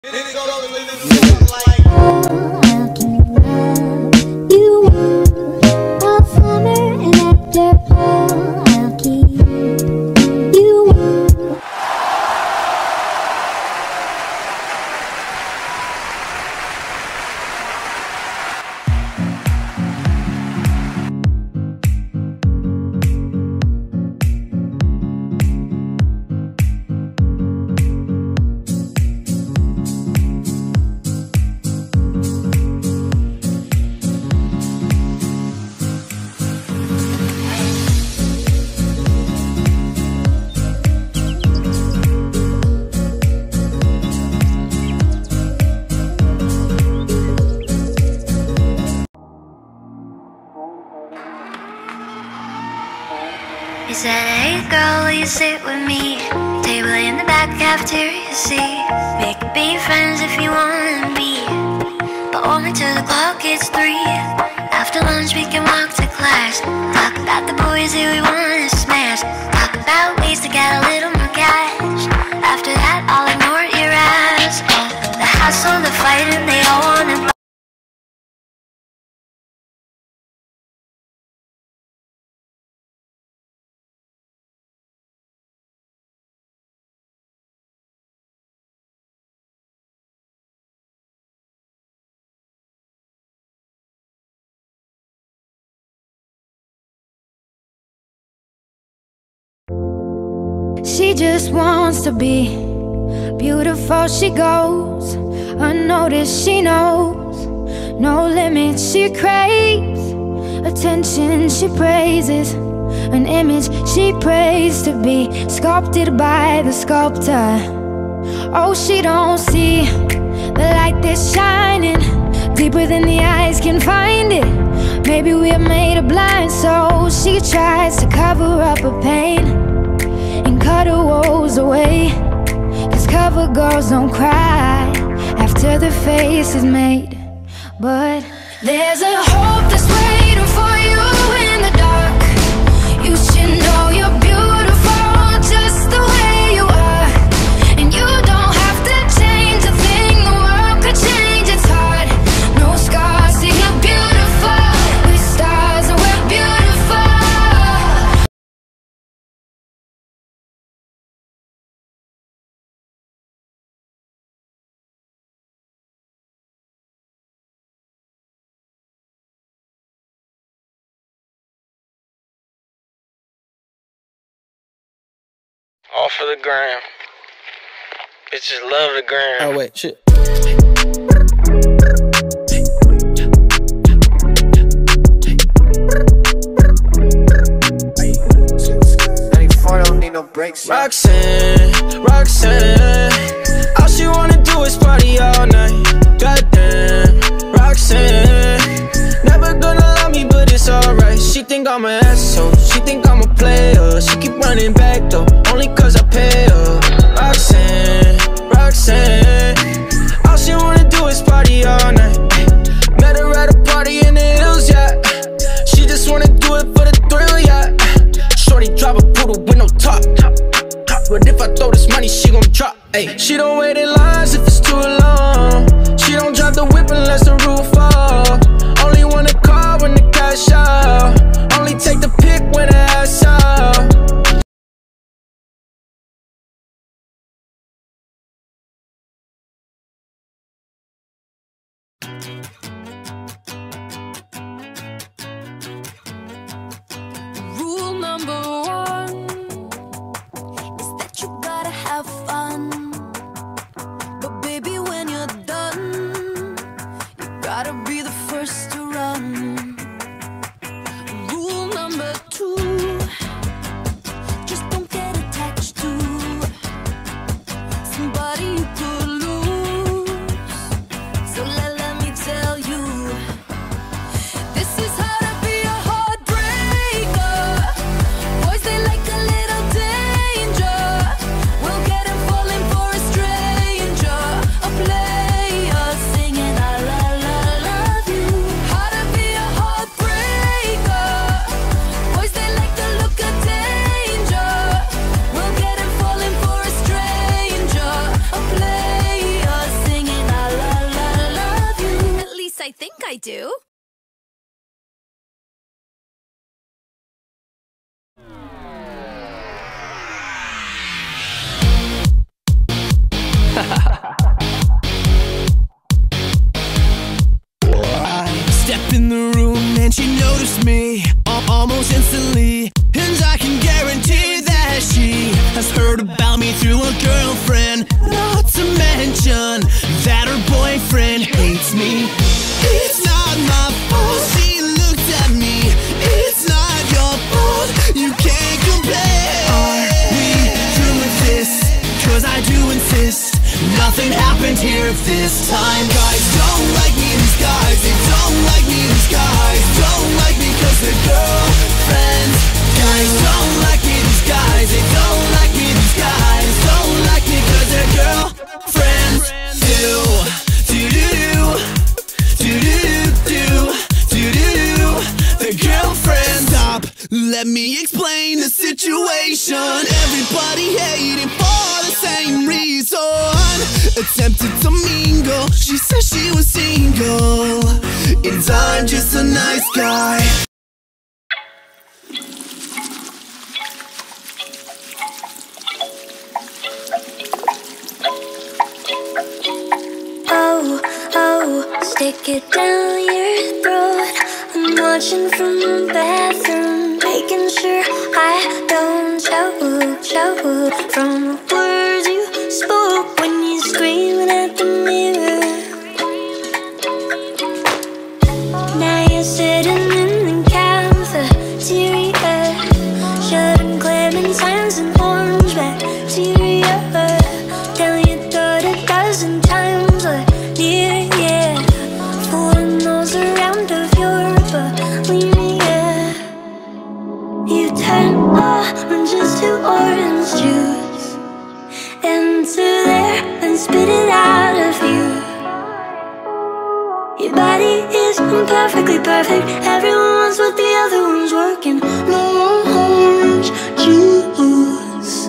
You said, hey girl, will you sit with me? Table in the back, cafeteria seat. We could be friends if you wanna be, but only till the clock hits 3. After lunch we can walk to class. Talk about the boys that we wanna smash. Talk about ways to get a little more cash. After that I'll ignore your ass. Oh, the hassle, the fighting, they all wanna. She just wants to be beautiful, she goes unnoticed, she knows no limits, she craves attention, she praises an image she prays to be sculpted by the sculptor. Oh, she don't see the light that's shining deeper than the eyes can find it. Maybe we're made of blind, so she tries to cover up her pain and cut her woes away. Cause cover girls don't cry after the face is made. But there's a hope that's waiting for you in the dark. You should know you're beautiful just the way you are, and you don't have to change a thing. The world could change, it's hard. No scars, see you're beautiful. With stars and we're beautiful. All for the gram. Bitches love the gram. Oh wait, shit. Don't need no breaks. Roxanne, Roxanne, all she wanna do is party all night. Goddamn, Roxanne, never gonna love me, but it's alright. She think I'm an asshole, she think I'm a player. She keep running back though, only cause I pay her. Roxanne, Roxanne, all she wanna do is party all night. Met her at a party in the hills, yeah. She just wanna do it for the thrill, yeah. Shorty drive a poodle with no top. But if I throw this money, she gon' drop. Ay, she don't wait in lines if it's too long. She don't drive the whip unless the roof fall. Only wanna call when the cash out. Only take the pick when the ass out. do. Step in the room and she noticed me almost instantly, and I can guarantee that she has heard about me through a girlfriend. Not to mention that her boyfriend hates me. It's not my fault she looked at me. It's not your fault, you can't compare. Are we through with this? Cause I do insist nothing happened here this time. Guys don't like me, these guys, they don't like me, these guys don't like me cause they're girlfriends. Guys don't like me, these guys, they don't like me, these guys don't like me cause they're girlfriends. The girlfriends. Stop, let me explain the situation. Everybody hating for the same reason. Attempted to mingle, she said she was single, and I'm just a nice guy. Oh, oh, stick it down your throat. I'm watching from the bathroom, making sure I don't choke from the words you spoke when you screaming at the mirror. Now you're sitting in the cafeteria, shutting clementines and orange bacteria, telling your daughter a dozen times what dear, yeah, fooling those around of your bulimia. You turn oranges to orange juice, into there and spit it out of you. Your body is imperfectly perfect. Everyone wants what the other one's working. No orange juice.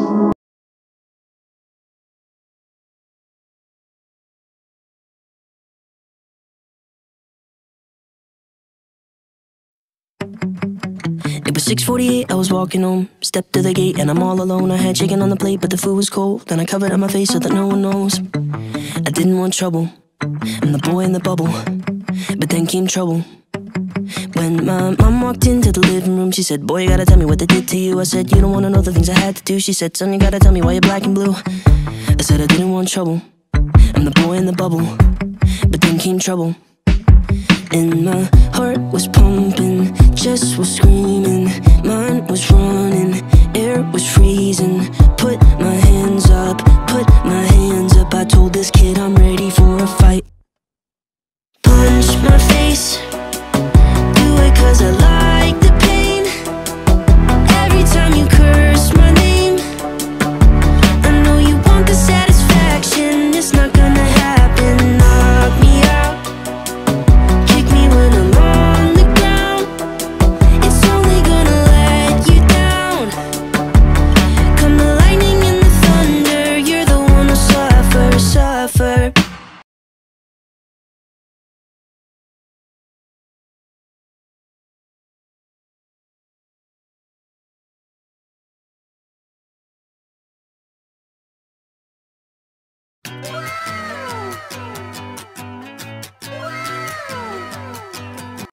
It was 6:48, I was walking home. Stepped to the gate and I'm all alone. I had chicken on the plate but the food was cold. Then I covered up my face so that no one knows. I didn't want trouble, I'm the boy in the bubble. But then came trouble. When my mom walked into the living room, she said, boy, you gotta tell me what they did to you. I said, you don't wanna know the things I had to do. She said, son, you gotta tell me why you're black and blue. I said I didn't want trouble, I'm the boy in the bubble. But then came trouble. And my heart was pumping, chest was screaming, mind was running, air was freezing. Put my hands up, put my hands up. I told this kid I'm ready for a fight. Punch my face